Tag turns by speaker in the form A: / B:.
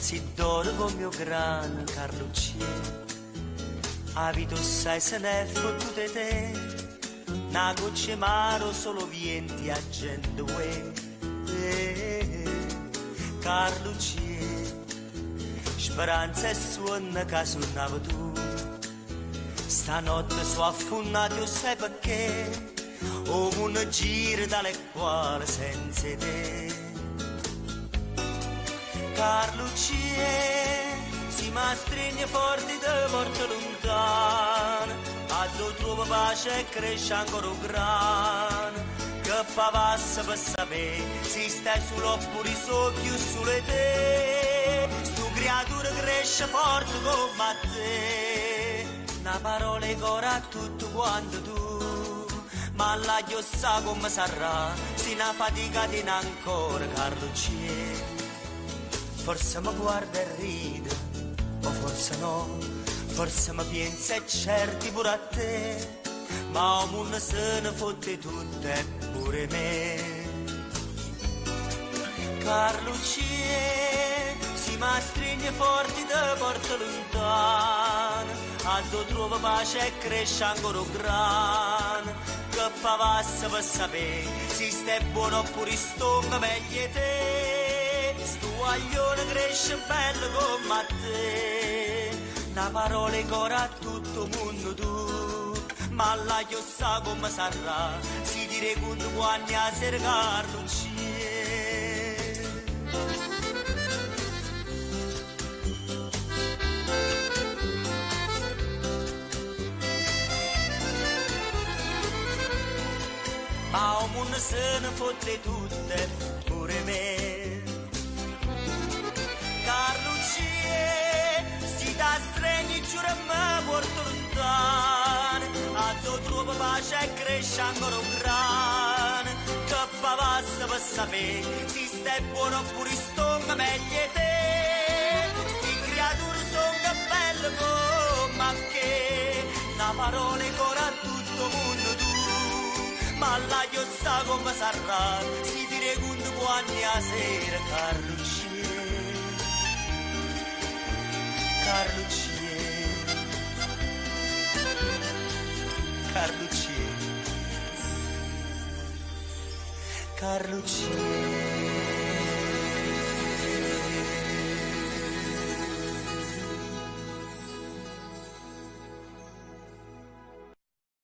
A: si d'oro con mio grano Carlucci. A vita sai se ne è fottute te, una goccia mano solo vienti a gente uè. Carlucci, speranza e suona che suonava tu, stanotte so affonnati io sai perché, o un giro dalle quali senza te. Carlucci, si ma stringe forti da morte lontana, a tu trova pace e cresce ancora un grano, che fa passa per sapere se stai sull'oppure so più sulle te. Stu creatura cresce forte come te, una parola che ora a tutto quanto tu, ma la chiossa come sarà, si una fatica di ancora Carlucci. Forse mi guarda e ride, o forse no, forse mi pensa e certi pure a te, ma un mondo se ne fotte tutte e pure me. Carlucci, si ma stringe forti da porta lontana, a tu trova pace e cresce ancora un grano, che fa passa per sapere se stai buono oppure stonga meglio te. Stu aglione cresce bello come te, una parola che ora a tutto mondo tu, ma la chiossa come sarà, si dire quando quanti a sera Carlucci. Ma un mondo se ne fotte tutte, pure me. Carlucci, si da stregni giura me porto lontano, a tu trova pace e cresce ancora un grano, che fa passa per sapere se stai buono oppure stonga meglio te. Sti creature sono belle come che, una parola che ora a tutto mondo tu, ma la chiossa come sarà, si dire quando quanti a sera Carlucci. Carlucci, Carlucci, Carlucci.